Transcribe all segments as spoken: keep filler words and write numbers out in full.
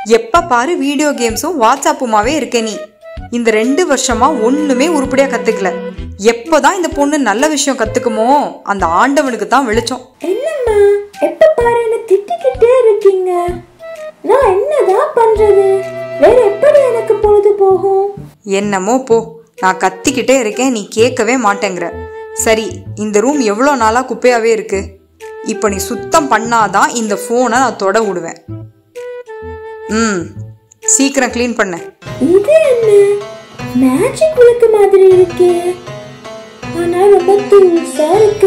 எப்ப பாரு வீடியோ கேம்ஸும் வாட்ஸ்அப்புமாவே இருக்க நீ. இந்த ரெண்டு வருஷமா ஒண்ணுமே உருப்படியா கத்துக்கல. எப்பதான் இந்த பொண்ணு நல்ல விஷயம் கத்துக்குமோ அந்த ஆண்டவனுக்கு தான் வெளிச்சம். என்னம்மா எப்ப பாரு என்ன திட்டிக்கிட்டே இருக்கீங்க? நான் என்னதான் பண்றது? வேற எப்படி எனக்கு பொழுது போகும்? என்னமோ போ, நான் கத்திக்கிட்டே இருக்கேன், நீ கேட்கவே மாட்டேங்கிற. சரி, இந்த ரூம் எவ்வளோ நாளா குப்பையாவே இருக்கு. இப்போ நீ சுத்தம் பண்ணாதான் இந்த போனை நான் தொட விடுவேன். ம், சீக்கிரம் கிளீன் பண்ண. இது என்ன மேஜிக் விளக்கு மாதிரி இருக்கே, ஆனா ரொம்ப தூசா இருக்கு.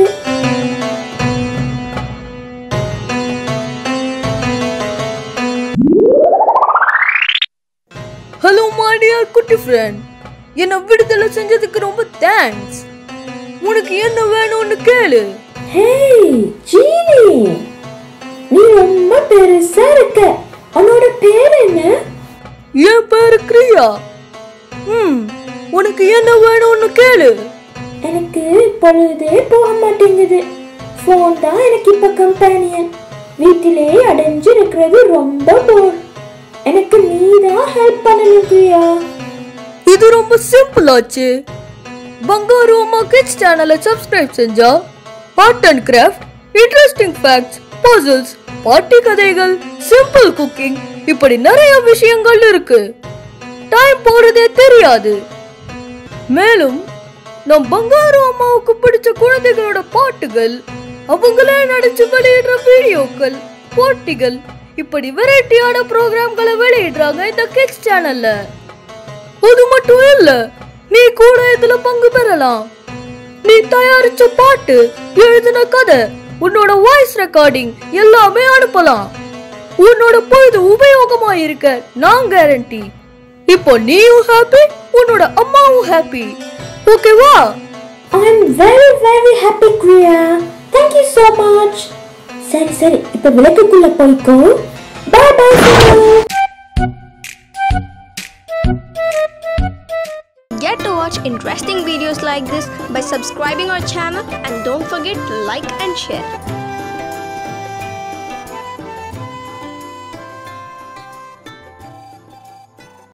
ஹலோ மை டியர் குட்டி ஃப்ரெண்ட், என்ன விடுதலை செஞ்சதுக்கு ரொம்ப தேங்க்ஸ். உனக்கு என்ன வேணும்னு கேளு. ஹேய் ஜீனி, நீ ரொம்ப பெருசா இருக்க. உன்னோட பேர் என்ன? என் பேரு கிரியா. ம், உனக்கு என்ன வேணும்னு கேளு. எனக்கு பொழுதே போக மாட்டேங்குது. போன் தான் எனக்கு இப்ப கம்பெனியன். வீட்டிலே அடைஞ்சு இருக்கிறது ரொம்ப போர். எனக்கு நீ தான் ஹெல்ப் பண்ணணும் பிரியா. இது ரொம்ப சிம்பிள் ஆச்சு. பங்காரு அம்மா கிட்ஸ் சேனலை சப்ஸ்கிரைப் செஞ்சா art and craft, interesting facts, puzzles, பாட்டி கதைகள், சிம்பிள் குக்கிங், இப்படி நிறைய விஷயங்கள் இருக்கு. டைம் போறதே தெரியாது. மேலும் நம் பங்காரு அம்மாவுக்கு பிடிச்ச குழந்தைகளோட பாட்டுகள், அவங்களே நடிச்சு வெளியிடுற வீடியோக்கள், போட்டிகள், இப்படி வெரைட்டியான ப்ரோக்ராம்களை வெளியிடுறாங்க இந்த கிட்ஸ் சேனல்ல. அது மட்டும் இல்ல, நீ கூட இதுல பங்கு பெறலாம். நீ தயாரிச்ச பாட்டு, எழுதின கதை, உன்னோட வாய்ஸ் ரெக்கார்டிங் எல்லாமே அனுப்பலாம். உன்னோட பொழுது உபயோகமா இருக்க நான் கேரண்டி. இப்போ நீயும் ஹாப்பி, உன்னோட அம்மாவும் ஹாப்பி. ஓகேவா? I am very very happy Priya. Thank you so much. சரி சரி, இப்ப விளக்குக்குள்ள போய்க்கோ. Bye bye. Get to watch interesting videos like this by subscribing our channel, and don't forget to like and share.